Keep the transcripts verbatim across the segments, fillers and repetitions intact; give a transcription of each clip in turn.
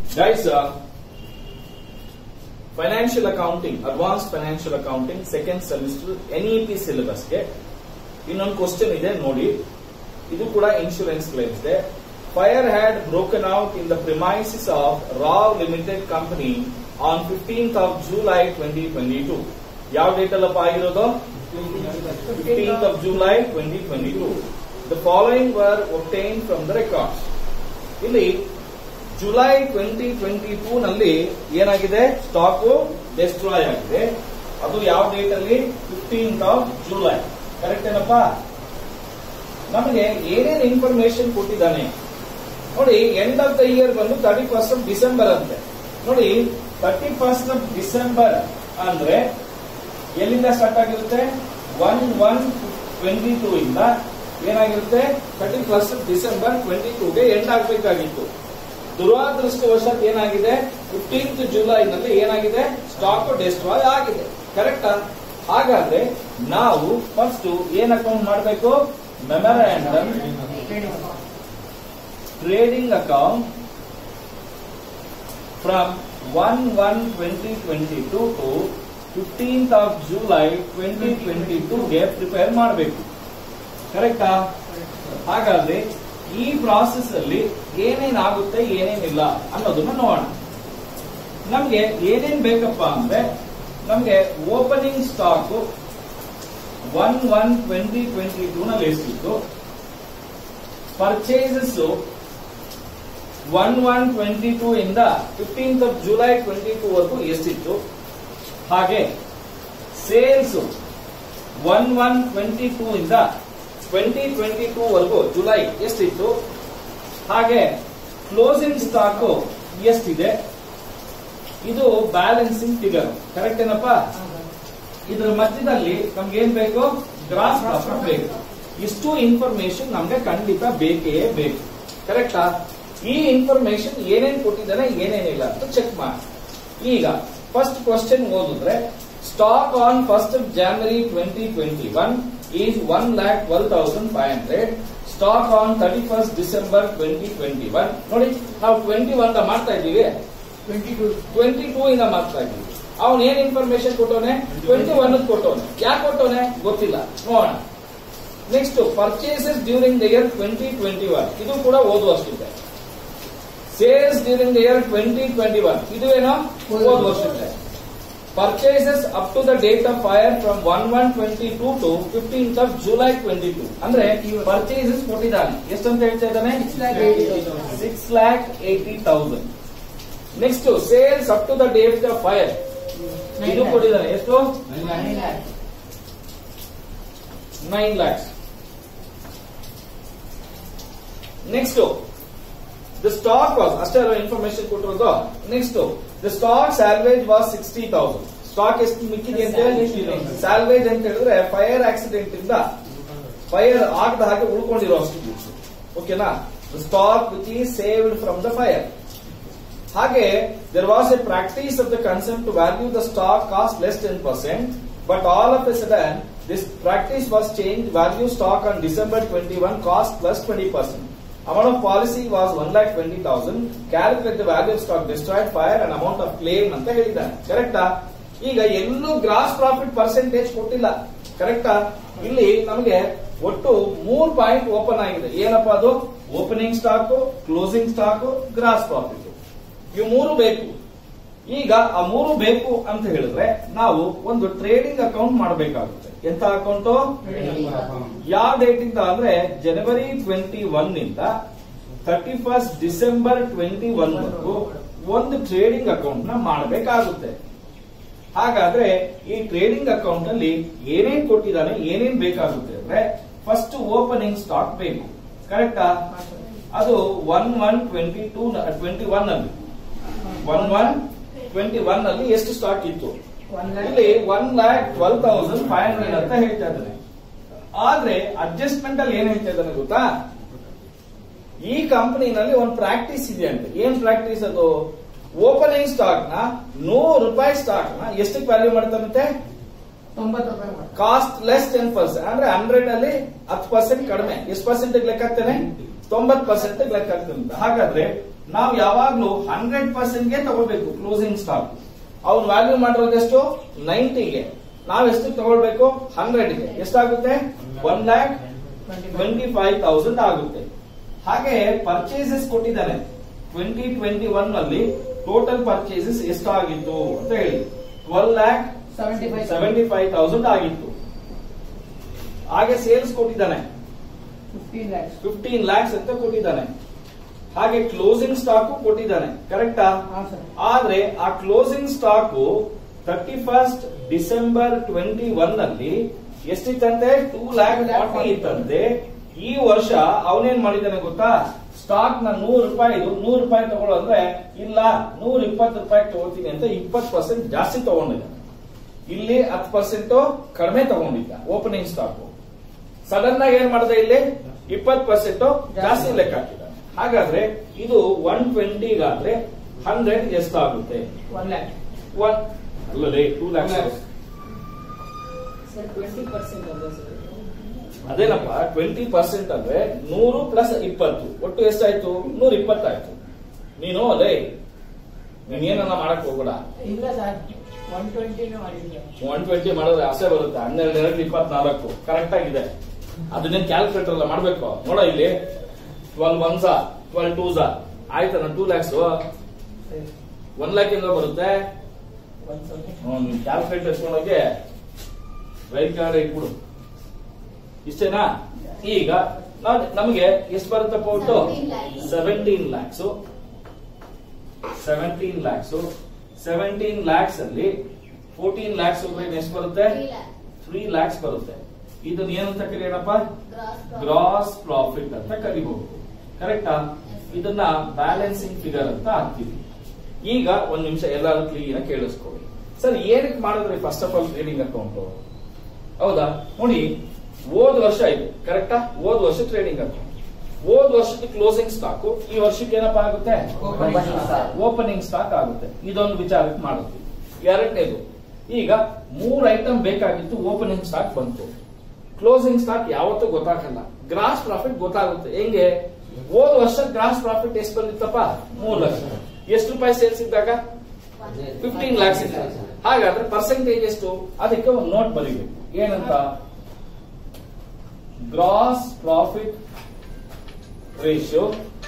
Guys, uh, financial accounting, advance financial accounting second semester N E P ಸಿಲೆಬಸ್ಗೆ ಇನ್ನೊಂದು question ಇದೆ ನೋಡಿ. ಇದು ಕೂಡ ಇನ್ಶೂರೆನ್ಸ್ ಕ್ಲೇಮ್ಸ್ ಇದೆ. Fire had broken out in the premises of Rao limited company on fifteenth of July twenty twenty two. ಯಾವ date ಅಲ್ಲಪ್ಪ ಆಗಿರೋದು? Fifteenth of July twenty twenty two. The following were obtain from the records. ಇಲ್ಲಿ July twenty twenty two ನಲ್ಲಿ ಏನಾಗಿದೆ? Stock destroy ಆಗಿದೆ. ಅದು ಯಾವ date ಅಲ್ಲಿ? Fifteenth of July. ಕರೆಕ್ಟ್ ಏನಪ್ಪ? ನಮಗೆ ಏನೇನು ಇನ್ಫಾರ್ಮೇಶನ್ ಕೊಟ್ಟಿದ್ದಾನೆ ನೋಡಿ. ಎಂಡ್ ಆಫ್ ದ ಇಯರ್ ಬಂದು ತರ್ಟಿ ಫಸ್ಟ್ ಆಫ್ ಡಿಸೆಂಬರ್ ಅಂತೆ ನೋಡಿ. ತರ್ಟಿ ಫಸ್ಟ್ ಆಫ್ ಡಿಸೆಂಬರ್ ಅಂದ್ರೆ ಎಲ್ಲಿಂದ ಸ್ಟಾರ್ಟ್ ಆಗಿರುತ್ತೆ? ಒನ್ ಒನ್ ಟ್ವೆಂಟಿ ಟೂ ಇಂದ ಏನಾಗಿರುತ್ತೆ? Thirty first of December twenty ಟೂಗೆ ಎಂಡ್ ಆಗಬೇಕಾಗಿತ್ತು. ದುರಾದೃಷ್ಟವಶಾತ್ ಏನಾಗಿದೆ? ಫಿಫ್ಟೀನ್ತ್ ಜುಲೈನಲ್ಲಿ ಏನಾಗಿದೆ? ಸ್ಟಾಕ್ ಡೆಸ್ಟ್ರಾಯ್ ಆಗಿದೆ. ಕರೆಕ್ಟಾ? ಹಾಗಾದ್ರೆ ನಾವು ಫಸ್ಟ್ ಏನ್ ಅಕೌಂಟ್ ಮಾಡಬೇಕು? Memorandum trading account from one one twenty twenty two to fifteenth of July twenty twenty ಟೂಗೆ ಪ್ರಿಪೇರ್ ಮಾಡಬೇಕು. ಕರೆಕ್ಟಾ? ಹಾಗಾದ್ರೆ ಈ ಪ್ರಾಸೆಸ್ ಅಲ್ಲಿ ಏನೇನಾಗುತ್ತೆ ಏನೇನಿಲ್ಲ ಅನ್ನೋದನ್ನ ನೋಡೋಣ. ನಮ್ಗೆ ಏನೇನ್ ಬೇಕಪ್ಪ ಅಂದ್ರೆ, ನಮ್ಗೆ opening stock one one twenty twenty two ನಲ್ಲಿ ಎಷ್ಟಿತ್ತು, purchases one one twenty two ಇಂದ fifteenth of July twenty two ವರೆಗೂ ಎಷ್ಟಿತ್ತು, ಹಾಗೆ sales one one twenty two ಇಂದ ಟ್ವೆಂಟಿ ಟ್ವೆಂಟಿ ಟೂ ವರೆಗೂ ಜುಲೈ ಎಷ್ಟಿತ್ತು, ಹಾಗೆ ಕ್ಲೋಸಿಂಗ್ ಸ್ಟಾಕ್ ಎಷ್ಟಿದೆ, ಇದು ಬ್ಯಾಲೆನ್ಸಿಂಗ್ ಫಿಗರ್. ಕರೆಕ್ಟ್ ಏನಪ್ಪ? ಇದರ ಮಧ್ಯದಲ್ಲಿ ನಮ್ಗೆ ಏನ್ ಬೇಕು? ಗ್ರಾಸ್ ಪ್ರಾಫಿಟ್ ಬೇಕು. ಇಷ್ಟು ಇನ್ಫಾರ್ಮೇಶನ್ ನಮ್ಗೆ ಖಂಡಿತ ಬೇಕೇ ಬೇಕು. ಕರೆಕ್ಟಾ? ಈ ಇನ್ಫಾರ್ಮೇಶನ್ ಏನೇನ್ ಕೊಟ್ಟಿದ್ದಾನೆ ಏನೇನಿಲ್ಲ ಅಂತ ಚೆಕ್ ಮಾಡಿ. ಈಗ ಫಸ್ಟ್ ಕ್ವಶನ್ ಓದಿದ್ರೆ, stock on first January twenty twenty one is one lakh twelve thousand five hundred. Stock on thirty-first December twenty twenty-one. ನೋಡಿ, ನಾವು ಟ್ವೆಂಟಿ ಒನ್ ಮಾಡ್ತಾ ಇದ್ದೀವಿ, ಟ್ವೆಂಟಿ ಟೂ ಇಂದ ಮಾಡ್ತಾ ಇದ್ದೀವಿ. ಅವನು ಏನ್ ಇನ್ಫಾರ್ಮೇಶನ್ ಕೊಟ್ಟವನೆ? ಟ್ವೆಂಟಿ ಒನ್ ಕೊಟ್ಟವನೆ. ಯಾಕೆ ಕೊಟ್ಟವನೆ ಗೊತ್ತಿಲ್ಲ, ನೋಡೋಣ. Next purchases during the year twenty twenty one, ಇದು ಕೂಡ ಓದುವಷ್ಟಿದೆ. Sales during the year twenty twenty one, ಇದು ಏನೋ ಓದುವಷ್ಟಿದೆ. Purchases up to the date of fire from one one twenty two to fifteenth of July twenty two. ಅಂದ್ರೆ purchases ಕೊಟ್ಟಿದ್ದಾನೆ. ಎಷ್ಟಂತ ಹೇಳ್ತಾ ಇದ್ದಾನೆ? Six lakh eighty thousand. Next sales up to the date of fire, ಇದು ಕೊಟ್ಟಿದ್ದಾನೆ. ಎಷ್ಟು? Nine lakhs. Next the stock was, ಅಷ್ಟೇ information ಕೊಟ್ಟಿರೋದು. Next the stock salvage was sixty thousand. Stock ಎಷ್ಟು ಮಿಕ್ಕಿದೆ ಅಂತ ಹೇಳಿ ಸ್ಯಾಲ್ವೇಜ್ ಅಂತ ಹೇಳಿದ್ರೆ ಫೈರ್ ಆಕ್ಸಿಡೆಂಟ್ ಇಂದ ಫೈರ್ ಆಗದ ಹಾಗೆ ಉಳ್ಕೊಂಡಿರೋ ಅಷ್ಟು ಗುಡ್ಸ್. ಓಕೆನಾ? The stock which is saved from the fire. ಹಾಗೆ there was a practice of the concern to value the stock cost less ten percent, but all of a sudden this practice was change, value stock on December twenty one cost plus twenty percent. Amount of policy was one lakh twenty thousand. Calculate the value of stock destroyed, fire and amount of claim ಅಂತ ಹೇಳಿದ್ದಾನೆ. ಕರೆಕ್ಟಾ? ಈಗ ಎಲ್ಲೂ gross profit percentage ಕೊಟ್ಟಿಲ್ಲ. ಕರೆಕ್ಟಾ? ಇಲ್ಲಿ ನಮಗೆ ಒಟ್ಟು ಮೂರ್ ಪಾಯಿಂಟ್ ಓಪನ್ ಆಗಿದೆ. ಏನಪ್ಪಾ ಅದು? Opening stock, closing stock, gross profit. ಇವು ಮೂರು ಬೇಕು. ಈಗ ಆ ಮೂರು ಬೇಕು ಅಂತ ಹೇಳಿದ್ರೆ ನಾವು ಒಂದು ಟ್ರೇಡಿಂಗ್ ಅಕೌಂಟ್ ಮಾಡಬೇಕಾಗುತ್ತೆ. ಎಂತ ಅಕೌಂಟು? ಯಾವ ಡೇಟ್ ಇಂದ ಅಂದ್ರೆ ಜನವರಿ ಟ್ವೆಂಟಿ ಒನ್ ಇಂದ thirty first December twenty one ವರೆಗೂ ಒಂದು ಟ್ರೇಡಿಂಗ್ ಅಕೌಂಟ್ ನ ಮಾಡಬೇಕಾಗುತ್ತೆ. ಹಾಗಾದ್ರೆ ಈ ಟ್ರೇಡಿಂಗ್ ಅಕೌಂಟ್ ಅಲ್ಲಿ ಏನೇನ್ ಕೊಟ್ಟಿದ್ದಾನೆ, ಏನೇನ್ ಬೇಕಾಗುತ್ತೆ ಅಂದ್ರೆ, ಫಸ್ಟ್ ಓಪನಿಂಗ್ ಸ್ಟಾಕ್ ಬೇಕು. ಕರೆಕ್ಟಾ? ಅದು one one twenty two twenty one ಅಲ್ಲಿ ಒನ್ ಒನ್ ಟ್ವೆಂಟಿ ಒನ್ ಅಲ್ಲಿ ಎಷ್ಟು ಸ್ಟಾಕ್ ಇತ್ತು? ಇಲ್ಲಿ one lakh twelve thousand five hundred ಅಂತ ಹೇಳ್ತಾ ಇದ್ದಾನೆ. ಆದ್ರೆ ಅಡ್ಜಸ್ಟ್ಮೆಂಟ್ ಅಲ್ಲಿ ಏನ್ ಹೇಳ್ತಾ ಇದ್ದಾನೆ ಗೊತ್ತಾ? ಈ ಕಂಪನಿನಲ್ಲಿ ಒಂದು ಪ್ರಾಕ್ಟೀಸ್ ಇದೆ ಅಂತ. ಏನ್ ಪ್ರಾಕ್ಟೀಸ್ ಅದು? ಓಪನಿಂಗ್ ಸ್ಟಾಕ್ ನ ನೂರು ರೂಪಾಯಿ ಸ್ಟಾಕ್ ನ ಎಷ್ಟಕ್ಕೆ ವ್ಯಾಲ್ಯೂ ಮಾಡ್ತಾನಂತೆ? ಕಾಸ್ಟ್ ಲೆಸ್ ಟೆನ್ ಪರ್ಸೆಂಟ್ ಅಂದ್ರೆ ಹಂಡ್ರೆಡ್ ಅಲ್ಲಿ ಹತ್ತು ಪರ್ಸೆಂಟ್ ಕಡಿಮೆ. ಎಷ್ಟು ಪರ್ಸೆಂಟ್ ಲೆಕ್ಕ ಹಾಕ್ತಾನೆ? ತೊಂಬತ್ತು ಪರ್ಸೆಂಟ್ ಲೆಕ್ಕ ಹಾಕ್ತಾನೆ. ಹಾಗಾದ್ರೆ ನಾವು ಯಾವಾಗ್ಲೂ ಹಂಡ್ರೆಡ್ ಪರ್ಸೆಂಟ್ ಗೆ ತಗೊಳ್ಬೇಕು ಕ್ಲೋಸಿಂಗ್ ಸ್ಟಾಕ್. ಅವ್ನು ವ್ಯಾಲ್ಯೂ ಮಾಡಿರೋದು ಎಷ್ಟು ನೈಂಟಿಗೆ, ನಾವ್ ಎಷ್ಟು ತಗೊಳ್ಬೇಕು ಹಂಡ್ರೆಡ್ ಗೆ. ಎಷ್ಟಾಗುತ್ತೆ one lakh twenty five thousand ಆಗುತ್ತೆ. ಹಾಗೆ ಪರ್ಚೇಸಸ್ ಕೊಟ್ಟಿದ್ದಾನೆ ಟ್ವೆಂಟಿ ಟ್ವೆಂಟಿ ಒನ್ ನಲ್ಲಿ ಟೋಟಲ್ ಪರ್ಚೇಸಸ್ ಎಷ್ಟಾಗಿತ್ತು ಅಂತ ಹೇಳಿ twelve lakh seventy five thousand ಆಗಿತ್ತು. ಹಾಗೆ ಸೇಲ್ಸ್ ಕೊಟ್ಟಿದ್ದಾನೆ ಫಿಫ್ಟೀನ್ ಲ್ಯಾಕ್ಸ್ ಅಂತ ಕೊಟ್ಟಿದ್ದಾನೆ. ಹಾಗೆ ಕ್ಲೋಸಿಂಗ್ ಸ್ಟಾಕ್ ಕೊಟ್ಟಿದ್ದಾನೆ, ಕರೆಕ್ಟಾ? ಆದ್ರೆ ಆ closing stock thirty first December twenty one ನಲ್ಲಿ ಎಷ್ಟಿತ್ತಂತೆ ಟೂ ಲ್ಯಾಕ್ ಫಾರ್ಟಿ ಇತ್ತಂತೆ. ಈ ವರ್ಷ ಅವನೇನ್ ಮಾಡಿದ್ದಾನೆ ಗೊತ್ತಾ, ಸ್ಟಾಕ್ ನ ನೂರು ರೂಪಾಯಿ ನೂರು ರೂಪಾಯಿ ತಗೊಳ್ಳೋ ಅಂದ್ರೆ ಇಲ್ಲ ನೂರ ಇಪ್ಪತ್ತು ರೂಪಾಯಿ ತಗೊಳ್ತೀನಿ ಅಂತ ಇಪ್ಪತ್ತು ಪರ್ಸೆಂಟ್ ಜಾಸ್ತಿ ತಗೊಂಡಿದ್ದಾನೆ. ಇಲ್ಲಿ ಹತ್ತು ಪರ್ಸೆಂಟ್ ಕಡಿಮೆ ತಗೊಂಡಿದ್ದ ಓಪನಿಂಗ್ ಸ್ಟಾಕ್. ಸಡನ್ ಆಗಿ ಏನ್ ಮಾಡಿದೆ, ಇಲ್ಲಿ ಇಪ್ಪತ್ತು ಪರ್ಸೆಂಟ್ ಜಾಸ್ತಿ ಲೆಕ್ಕ ಹಾಕಿದ್ದಾನೆ. ಹಾಗಾದ್ರೆ ಇದು ಒನ್ ಟ್ವೆಂಟಿಗಾದ್ರೆ ಹಂಡ್ರೆಡ್ ಎಷ್ಟಾಗುತ್ತೆ? ಒನ್ ಲ್ಯಾಕ್ ಒನ್ ಅಲ್ಲದೆ ಟೂ ಲ್ಯಾಕ್ಸ್. ಅದೇನಪ್ಪ ಟ್ವೆಂಟಿ ಪರ್ಸೆಂಟ್ ಅಂದ್ರೆ ನೂರು ಪ್ಲಸ್ ಇಪ್ಪತ್ತು ಒಟ್ಟು ಎಷ್ಟಾಯ್ತು? ನೂರ ಇಪ್ಪತ್ತಾಯ್ತು. ನೀನು ಅದೇ ನೀನೇನನ್ನ ಮಾಡಕ್ ಹೋಗ್ಬೇಡ. ಇಲ್ಲ sir one twenty one twenty ಮಾಡಿದ್ರೆ ಆಸೆ ಬರುತ್ತೆ. ಹನ್ನೆರಡು ಎರಡು ಇಪ್ಪತ್ನಾಲ್ಕು ಕರೆಕ್ಟ್ ಆಗಿದೆ. ಅದನ್ನೇನ್ ಕ್ಯಾಲ್ಕುಲೇಟರ್ ಎಲ್ಲ ಮಾಡ್ಬೇಕು. ನೋಡ ಇಲ್ಲಿ ಟ್ವೆಲ್ ಒನ್ಸ ಟ್ವೆಲ್ ಟೂಸ ಆಯ್ತನ ಟೂ ಲ್ಯಾಕ್ಸ್ ಒನ್ ಲ್ಯಾಕ್ ಇಂದ ಬರುತ್ತೆ. ಕ್ಯಾಲ್ಕುಲೇಟರ್ ಎತ್ಕೊಂಡೋಗಿ ರೈಟ್ ಕಾರ್ಡ್ ಇಟ್ಬಿಡು. ಇಷ್ಟೇನಾ? ಈಗ ನಮಗೆ ಎಷ್ಟು ಬರುತ್ತಪ್ಪ ಒಟ್ಟು seventeen lakhs. Seventeen lakhs seventeen lakhs ಅಲ್ಲಿ ಫೋರ್ಟೀನ್ ಲ್ಯಾಕ್ಸ್ ಎಷ್ಟು ಬರುತ್ತೆ? ತ್ರೀ ಲ್ಯಾಕ್ಸ್ ಬರುತ್ತೆ. ಇದನ್ನ ಏನಂತ ಕರೆಯೋಣಪ್ಪ? ಗ್ರಾಸ್ ಪ್ರಾಫಿಟ್ ಅಂತ ಕರಿಬಹುದು, ಕರೆಕ್ಟಾ? ಇದನ್ನ ಬ್ಯಾಲೆನ್ಸಿಂಗ್ ಫಿಗರ್ ಅಂತ ಹಾಕ್ತೀವಿ. ಈಗ ಒಂದ್ ನಿಮಿಷ ಎಲ್ಲರೂ ಕ್ಲೀನ್ ಕೇಳಿಸ್ಕೊಳ್ಳಿ. ಸರ್ ಏನಕ್ಕೆ ಮಾಡಿದ್ರಿ first of all trading account? ಹೌದಾ? ನೋಡಿ ಹೋದ್ ವರ್ಷ ಇದು ಕರೆಕ್ಟಾ? ಹೋದ್ ವರ್ಷ ಟ್ರೇಡಿಂಗ್ ಅಕೌಂಟ್, ಹೋದ್ ವರ್ಷದ ಕ್ಲೋಸಿಂಗ್ ಸ್ಟಾಕ್ ಈ ವರ್ಷಕ್ಕೆ ಏನಪ್ಪಾ ಆಗುತ್ತೆ? ಓಪನಿಂಗ್ ಸ್ಟಾಕ್ ಆಗುತ್ತೆ. ಇದೊಂದು ವಿಚಾರಕ್ಕೆ ಮಾಡುತ್ತೀವಿ. ಎರಡನೇದು, ಈಗ ಮೂರ್ ಐಟಮ್ ಬೇಕಾಗಿತ್ತು, ಓಪನಿಂಗ್ ಸ್ಟಾಕ್ ಬಂತು. ಕ್ಲೋಸಿಂಗ್ ಸ್ಟಾಕ್ ಯಾವತ್ತೂ ಗೊತ್ತಾಗಲ್ಲ, ಗ್ರಾಸ್ ಪ್ರಾಫಿಟ್ ಗೊತ್ತಾಗುತ್ತೆ. ಹೆಂಗೆ? ಹೋದ ವರ್ಷ ಗ್ರಾಸ್ ಪ್ರಾಫಿಟ್ ಎಷ್ಟು ಬಂದಿತ್ತಪ್ಪ? ಮೂರು ಲಕ್ಷ. ಎಷ್ಟು ರೂಪಾಯಿ ಸೇಲ್ಸ್ ಇದ್ದಾಗ? ಫಿಫ್ಟೀನ್ ಲ್ಯಾಕ್ಸ್ ಇದ್ದ. ಹಾಗಾದ್ರೆ ಪರ್ಸೆಂಟೇಜ್ ಎಷ್ಟು? ಅದಕ್ಕೆ ಒಂದು ನೋಟ್ ಬರೀಬೇಕು. ಏನಂತ? Gross profit ratio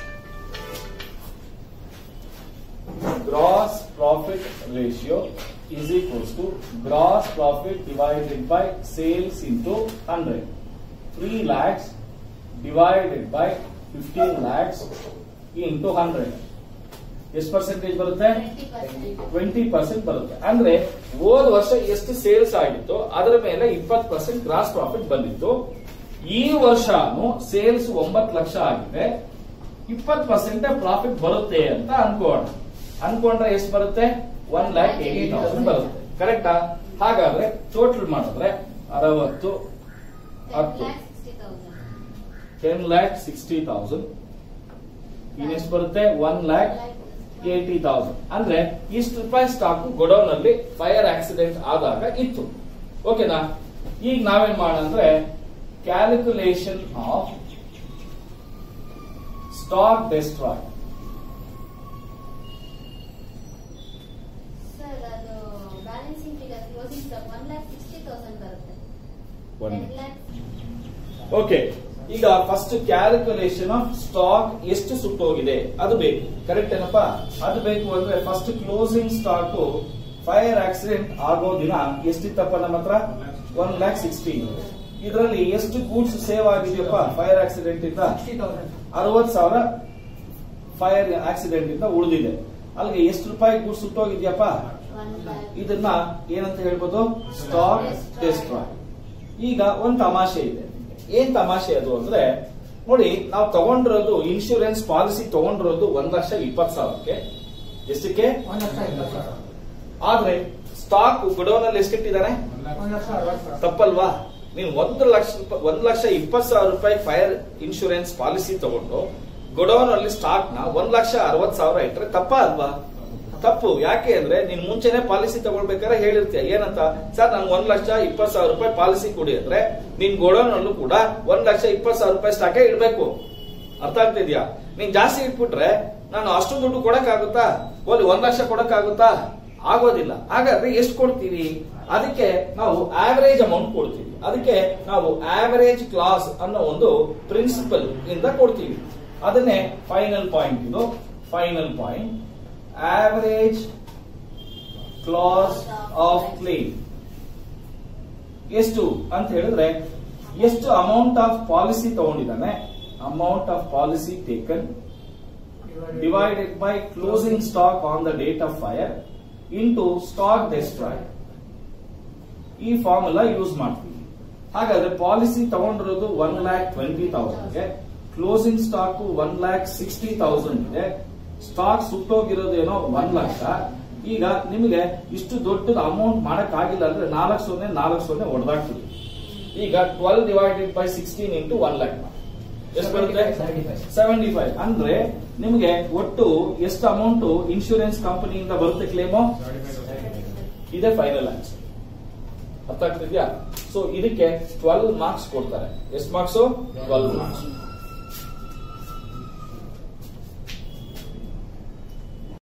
gross profit ratio is equals to gross profit divided by sales into one hundred. three lakhs divided by fifteen lakhs into one hundred. ಎಷ್ಟು ಪರ್ಸೆಂಟೇಜ್ ಬರುತ್ತೆ? ಟ್ವೆಂಟಿ ಪರ್ಸೆಂಟ್ ಬರುತ್ತೆ. ಅಂದ್ರೆ ಹೋದ ವರ್ಷ ಎಷ್ಟು ಸೇಲ್ಸ್ ಆಗಿತ್ತು ಅದರ ಮೇಲೆ ಇಪ್ಪತ್ತು ಪರ್ಸೆಂಟ್ ಗ್ರಾಸ್ ಪ್ರಾಫಿಟ್ ಬಂದಿತ್ತು. ಈ ವರ್ಷನು ಸೇಲ್ಸ್ ಒಂಬತ್ತು ಲಕ್ಷ ಆಗಿದೆ, ಇಪ್ಪತ್ತು ಪರ್ಸೆಂಟ್ ಪ್ರಾಫಿಟ್ ಬರುತ್ತೆ ಅಂತ ಅನ್ಕೋಣ. ಅನ್ಕೊಂಡ್ರೆ ಎಷ್ಟು ಬರುತ್ತೆ? ಒನ್ ಲ್ಯಾಕ್ ಏಟಿ ತೌಸಂಡ್ ಬರುತ್ತೆ, ಕರೆಕ್ಟಾ? ಹಾಗಾದ್ರೆ ಟೋಟಲ್ ಮಾಡಿದ್ರೆ ಅರವತ್ತು ಹತ್ತು ಟೆನ್ ಲ್ಯಾಕ್ ಸಿಕ್ಸ್ಟಿ ತೌಸಂಡ್. ಇನ್ನೆಷ್ಟು ಬರುತ್ತೆ? One lakh eighty thousand. ಅಂದ್ರೆ ಇಷ್ಟು ರೂಪಾಯಿ ಸ್ಟಾಕ್ ಗೋಡೌನ್ ಅಲ್ಲಿ ಫೈರ್ ಆಕ್ಸಿಡೆಂಟ್ ಆದಾಗ ಇತ್ತು. ಓಕೆನಾ? ಈಗ ನಾವೇನ್ ಮಾಡೋಣ ಅಂದ್ರೆ calculation of stock destroy. Okay, ಈಗ ಫಸ್ಟ್ ಕ್ಯಾಲ್ಕುಲೇಷನ್ ಆಫ್ ಸ್ಟಾಕ್ ಎಷ್ಟು ಸುಟ್ಟೋಗಿದೆ ಅದು ಬೇಕು, ಕರೆಕ್ಟ್ ಏನಪ್ಪಾ? ಅದು ಬೇಕು ಅಂದ್ರೆ first closing stock fire accident ಆಗೋ ದಿನ ಎಷ್ಟಿತ್ತಪ್ಪ ನಮ್ಮ ಹತ್ರ? One lakh sixteen. ಇದರಲ್ಲಿ ಎಷ್ಟು ಗೂಡ್ಸ್ ಸೇವ್ ಆಗಿದೆಯಪ್ಪ ಫೈರ್ ಆಕ್ಸಿಡೆಂಟ್ ಇಂದ? ಅರವತ್ ಸಾವಿರ ಫೈರ್ ಆಕ್ಸಿಡೆಂಟ್ ಇಂದ ಉಳಿದಿದೆ. ಅಲ್ಲಿಗೆ ಎಷ್ಟು ರೂಪಾಯಿ ಗೂಡ್ಸ್ ಸುಟ್ಟೋಗಿದ್ಯಪ್ಪ? ಇದನ್ನ ಏನಂತ ಹೇಳ್ಬೋದು? Stock destroy. ಈಗ ಒಂದ್ ತಮಾಷೆ ಇದೆ. ಏನ್ ತಮಾಷೆ ಅದು ಅಂದ್ರೆ, ನೋಡಿ ನಾವು ತಗೊಂಡಿರೋದು ಇನ್ಶೂರೆನ್ಸ್ ಪಾಲಿಸಿ ತಗೊಂಡಿರೋದು ಒಂದ್ ಲಕ್ಷ ಇಪ್ಪತ್ತು ಸಾವಿರಕ್ಕೆ. ಎಷ್ಟಕ್ಕೆ? ಆದ್ರೆ ಸ್ಟಾಕ್ ಗುಡೌನ್ ಅಲ್ಲಿ ಎಷ್ಟಿಟ್ಟಿದ್ದಾನೆ? ತಪ್ಪಲ್ವಾ? ನೀವು ಒಂದು ಲಕ್ಷ ಒಂದ್ ಲಕ್ಷ ಇಪ್ಪತ್ತು ಸಾವಿರ ರೂಪಾಯಿ ಫೈರ್ ಇನ್ಶೂರೆನ್ಸ್ ಪಾಲಿಸಿ ತಗೊಂಡು ಗುಡೌನ್ ಅಲ್ಲಿ ಸ್ಟಾಕ್ ನ ಒಂದ್ ಲಕ್ಷ ಅರವತ್ ಸಾವಿರ ಇಟ್ರೆ ತಪ್ಪ ಅಲ್ವಾ? ತಪ್ಪು. ಯಾಕೆ ಅಂದ್ರೆ ನೀನ್ ಮುಂಚೆನೆ ಪಾಲಿಸಿ ತಗೊಳ್ಬೇಕಾದ್ರೆ ಹೇಳಿರ್ತೀಯ ಏನಂತ? ಸರ್ ನನ್ ಒಂದ್ ಲಕ್ಷ ಇಪ್ಪತ್ತು ಸಾವಿರ ರೂಪಾಯಿ ಪಾಲಿಸಿ ಕೊಡಿ ಅಂದ್ರೆ ನಿನ್ ಗೋಡೌನ್ ಅಲ್ಲೂ ಕೂಡ ಒಂದ್ ಲಕ್ಷ ಇಪ್ಪತ್ತು ಸಾವಿರ ರೂಪಾಯಿ ಸ್ಟಾಕೆ ಇಡ್ಬೇಕು. ಅರ್ಥ ಆಗ್ತಿದ್ಯಾ? ನೀನ್ ಜಾಸ್ತಿ ಇಟ್ಬಿಟ್ರೆ ನಾನು ಅಷ್ಟು ದುಡ್ಡು ಕೊಡಕ್ಕಾಗುತ್ತಾ, ಓಲಿ ಒಂದ್ ಲಕ್ಷ ಕೊಡಕ್ಕಾಗುತ್ತಾ, ಆಗೋದಿಲ್ಲ. ಹಾಗಾದ್ರೆ ಎಷ್ಟು ಕೊಡ್ತೀವಿ? ಅದಕ್ಕೆ ನಾವು ಆವರೇಜ್ ಅಮೌಂಟ್ ಕೊಡ್ತೀವಿ. ಅದಕ್ಕೆ ನಾವು ಆವರೇಜ್ ಕ್ಲಾಸ್ ಅನ್ನೋ ಒಂದು ಪ್ರಿನ್ಸಿಪಲ್ ಇಂದ ಕೊಡ್ತೀವಿ. ಅದನ್ನೇ ಫೈನಲ್ ಪಾಯಿಂಟ್. ಇದು final point, average class of claim. ಎಷ್ಟು ಅಂತ ಹೇಳಿದ್ರೆ ಎಷ್ಟು ಅಮೌಂಟ್ ಆಫ್ ಪಾಲಿಸಿ ತಗೊಂಡಿದ್ದಾನೆ, amount of policy taken divided by closing stock on the date of fire into stock destroyed. ಈ ಫಾರ್ಮುಲಾ ಯೂಸ್ ಮಾಡ್ತೀವಿ. ಹಾಗಾದ್ರೆ ಪಾಲಿಸಿ ತಗೊಂಡಿರೋದು ಒನ್ ಲ್ಯಾಕ್ ಟ್ವೆಂಟಿ ತೌಸಂಡ್ಗೆ, closing stock one lakh sixty thousand ಇದೆ, ಸ್ಟಾಕ್ ಸುಟ್ಟೋಗಿರೋದೇನೋ ಒಂದ್ ಲಕ್ಷ. ಈಗ ನಿಮಗೆ ಇಷ್ಟು ದೊಡ್ಡದ ಅಮೌಂಟ್ ಮಾಡಕ್ ಆಗಿಲ್ಲ ಅಂದ್ರೆ ನಾಲ್ಕು ಸೊನ್ನೆ ನಾಲ್ಕು ಸೊನ್ನೆ ಹೊಡೆದಾಗ್ತದೆ. ಈಗ twelve divided by sixteen into one lakh ಎಷ್ಟು ಬರುತ್ತೆ? Seventy five. ಅಂದ್ರೆ ನಿಮಗೆ ಒಟ್ಟು ಎಷ್ಟು ಅಮೌಂಟ್ ಇನ್ಶೂರೆನ್ಸ್ ಕಂಪನಿಯಿಂದ ಬರುತ್ತೆ ಕ್ಲೇಮು? ಇದೇ ಫೈನಲ್ ಆನ್ಸರ್. ಅರ್ಥ ಆಗ್ತಿದ್ಯಾ? ಸೊ ಇದಕ್ಕೆ ಟ್ವೆಲ್ವ್ ಮಾರ್ಕ್ಸ್ ಕೊಡ್ತಾರೆ. ಎಷ್ಟು ಮಾರ್ಕ್ಸ್? Twelve marks.